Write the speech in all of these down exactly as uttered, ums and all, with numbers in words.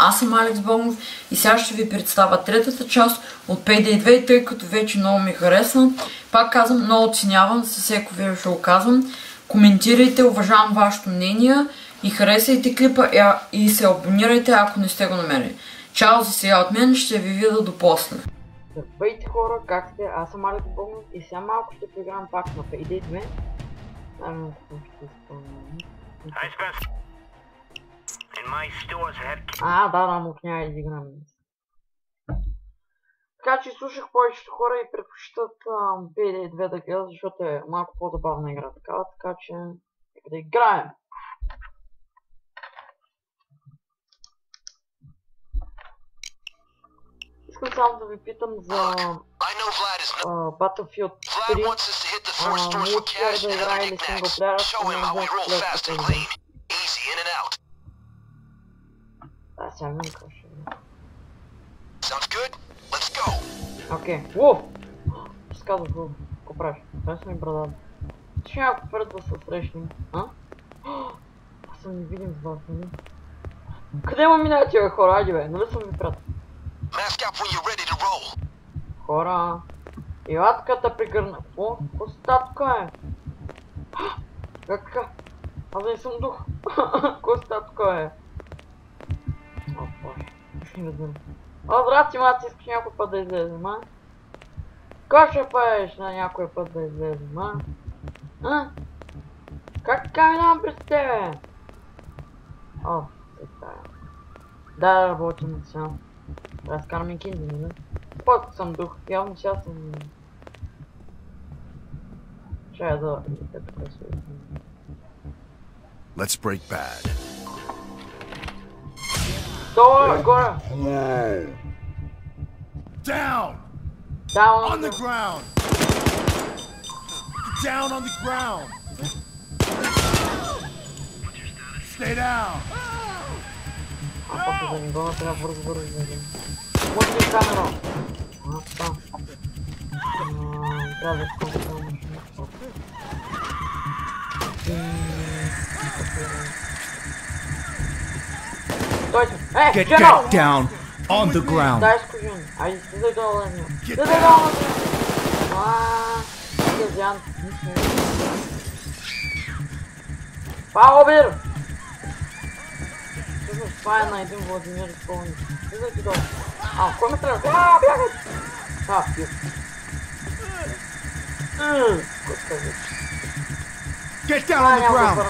аз съм Алекс Богданов и сега ще ви представя третата част от Payday две, и тъй като вече много ми харесва. Пак казвам, много оценявам, със всеко видео ще го казвам. Коментирайте, уважавам вашето мнение и харесайте клипа и се абонирайте, ако не сте го намерили. Чао за сега от мен, ще ви видя до после. Здравейте хора, как сте? Аз съм Алекс Богданов и сега малко ще поиграем пак на Payday две. Ами, ще изпълнявам. А, да, да, мухня и играм. Така че слушах повечето хора и предпочитат Payday две да гледат, защото е малко по-забавна игра такава, така че нека да играем. Искам само да ви питам за uh, Battlefield три, uh, мултиплеер да играе или синглплеер, ако не знам да играе. Да, сега ми кажа. Окей, уф! Ще казах го, какво правиш? Това са ми брадат. Ще някакво пред да се срещнем, а? Аз съм не видим с вас, нали? Къде му минава тия хора, ади бе, нали съм ви пред? Хора, илатката пригърна. О, какво става тук е? Кака? Аз не съм дух. Какво става тук е? О, боже, ще не разбирам. О, здрасти, маци, искаш някой път да излезем, а? Кой ще пееш на някой път да излезем, а? А? Как така минавам през тебе? О, така е. Да, работим от сега. Да, с Кармен Кинди, не? Път съм дух, явно сега съм... Чая да... Let's break bad. Долу, горе! Down! Down on the ground! Down on the ground! Stay down! А пак да не го трябва бързо бързо да видим. Вот ли камера? А, там. Трябва да сколько машина. Стойте! Е, Get back down on the ground! Дай скажи, айде слизай долу на него. Слизай долу на него! Ааа, слизян. Паубир! Това е на един Владимир изпълни. Слизайте долу. А, кой ме трябва? Ааа, бягай! А, пил. Ммм, кой скажи? Get down on the ground!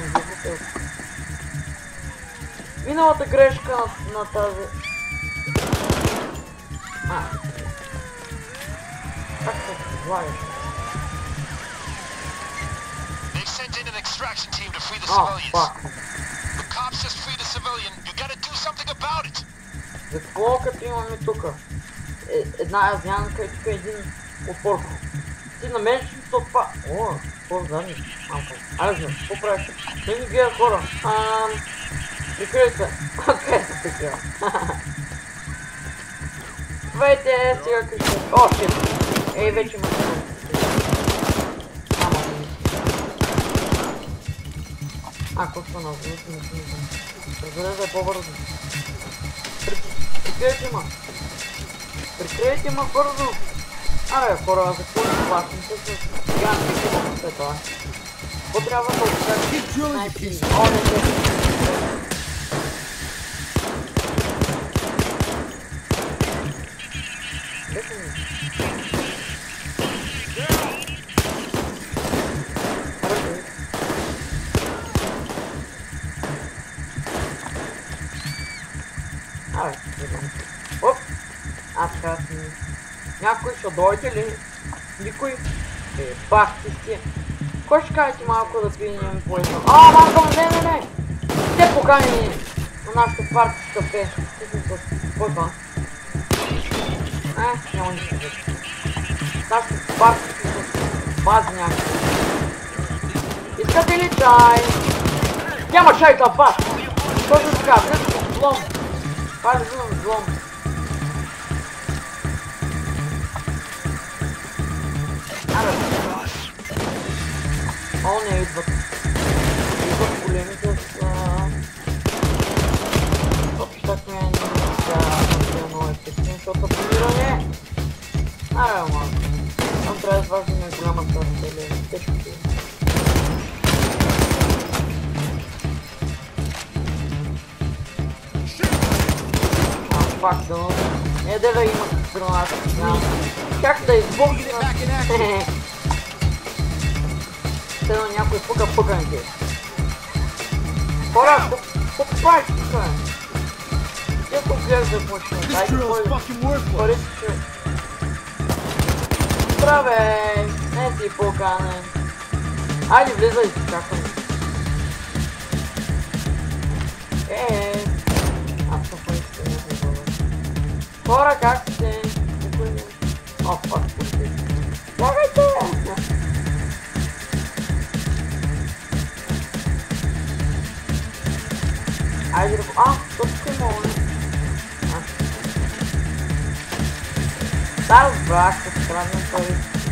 Миналата грешка на, на тази... А. Как се излагаш? О, пак. За какво като имаме тука? Е, една азианка и тук е един опорко. Ти на мен ще ми то това... О, какво задни? Малко. Айде, какво правиш? Не ми гледа хора. Ам... Прикрой се. Къде се прикрива? Здравейте, сега къща. О, шит. Ей, вече ме това. Ама ми. А, какво са на звук? Не съм знам. Разбере да е по-бързо. Прикрийте ма. Прикрийте ма бързо. Абе, хора, за какво не плащам? Сега не прикривам след това. Какво трябва да откажа? Най-пи. О, не се. Абе, оп! Аз така си... Някой ще дойде ли? Никой? Е, бах ти си! Кой ще кажете малко да пинем по едно? А, малко, не, не, не! Те покани на нашата парти с кафе. Кой това? Е, няма нищо да. Нашата парти с бази някакви. Искате ли чай? Няма чай това паш! Точно така, влезте с злом. Това е взимам злом. Абе, о, не идват. Идват големите с... Топи, щак ме най-важно е голямата артилерия. Тежко е. А, фак, да но... Е, да има граната. Как да избухна? Те на някой пука пъканки. Хора, какво правиш тук? Ти ако гледаш да почне, дай пари че... Здравей! Не си поканен. Айде влизай, чакам. Е, аз съм поискал не се бъда. Хора, как сте? О, пак пусти. Чакайте! Айде да... А, точно е моля. Да, разбрах, че странно пари.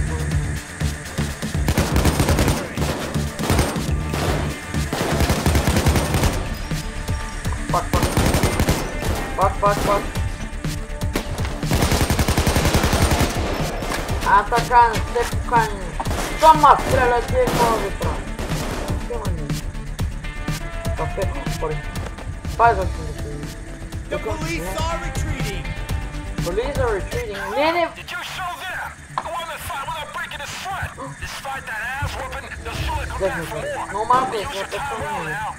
Пак, пак. Пак, пак, пак. А така, не сте поканени. Сама стреляте и мога ви прави. Тема ни. Кафе, пари. Пай за си. The police are retreating. Police are retreating. Не, не. Did you show them? Go on and fight without breaking a sweat. Despite that ass whooping, they'll surely come back for more. Но малко е, You'll това sit down точно low не е. now.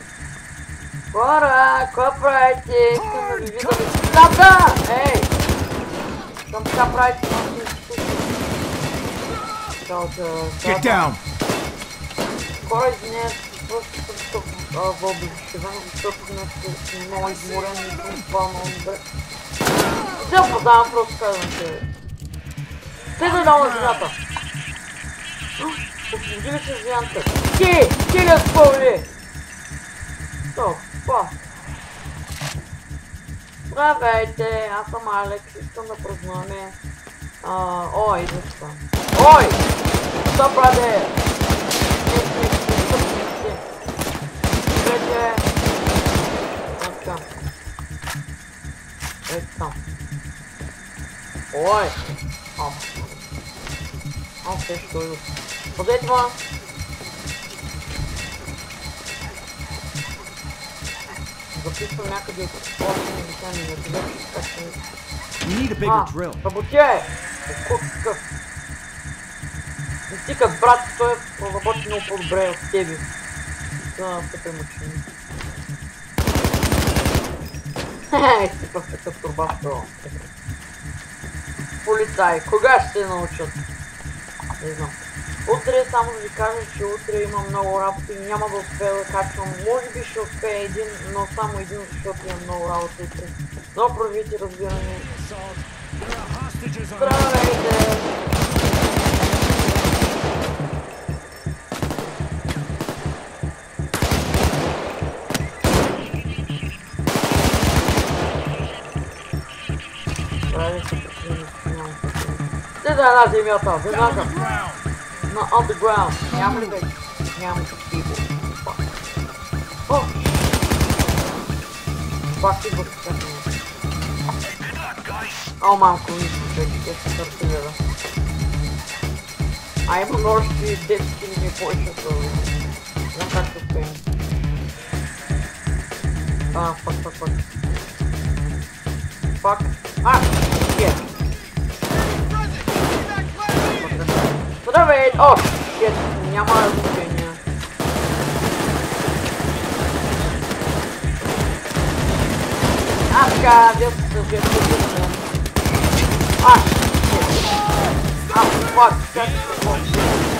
Хора, какво правите? Искам да ви видя децата! Ей! Искам така правите, Get down. Хора, извинявайте, просто съм вълбичевен, защото днес е много изморен и съм това много добре. Не се опознавам, просто казвам, че... Те да дам на земята! Освободи ли се земята? Ти! Ти ли отпълни? Стоп, па! Здравейте, аз съм Алекс, искам да празнуваме... Ой, идва това. Ой! Стоп, браде! Не си, стоп, не си. Вече... Така. Ето там. Ой! Ам. Ам, те ще дойдат. Подете ма! Записвам някъде от осем десени на тебе, така че... We need a bigger drill. Работя! Какъв? Не си като брат, той е работи много по-добре от тебе. Да, се премъчим. Хе, си пък такъв турба в това. Полицай, кога ще се научат? Не знам. Утре само да ви кажа, че утре имам много работа и няма да успея да качвам. Може би ще успея един, но само един, защото имам много работа утре. Но проявите разбиране. Здравейте! Здравейте, нямам такива. Те да една земята, веднага. На underground. Няма ли вече? Няма такива. О! Пак идват така. О, мамко, мисля, че те се търсилера. А имам още десет хиляди повече от това. Знам как се успеем. А, фак, фак, фак. Фак. А, шет. Здравей! О, шет, няма различения. А, така, дето се взем по-дълно. А, шет. А, фак, как се може?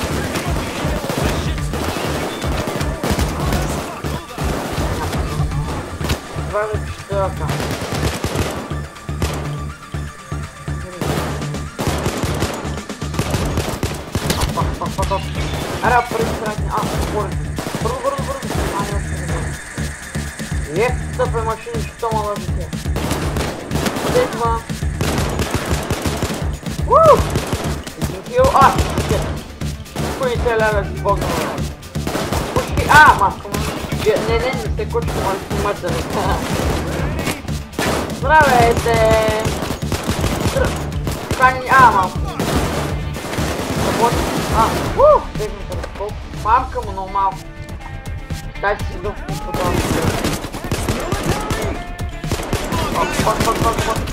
двадесет и четвърта. Ара, пресрати, а, бързо, бързо, бързо, бързо, а, не още не бързо. Е, тъпе машини, що мала дете. Къде това? Уу! Един хил, а, шет. Кой не се ляга си богнала? Кучки, а, маска му. Не, не, не се кучки, мали си мътър. Здравейте! Кани, а, малко. работи. А, уу, техниката, колко мамка му, но малко. Дай си да си подавам. Пак, пак, пак, пак.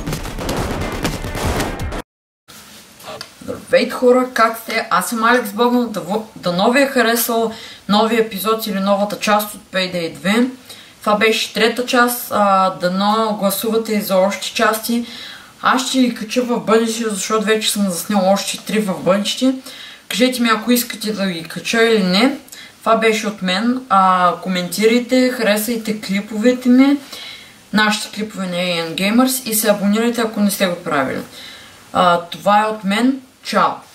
Здравейте хора, как сте? Аз съм Алекс Богданов, дано ви е харесал новия епизод или новата част от Payday две. Това беше трета част, а, дано гласувате и за още части. Аз ще ги кача в бъдеще, защото вече съм заснел още три в бъдеще. Кажете ми, ако искате да ги кача или не. Това беше от мен. А, коментирайте, харесайте клиповете ми, нашите клипове на ей ен Gamers и се абонирайте, ако не сте го правили. А, това е от мен. Чао!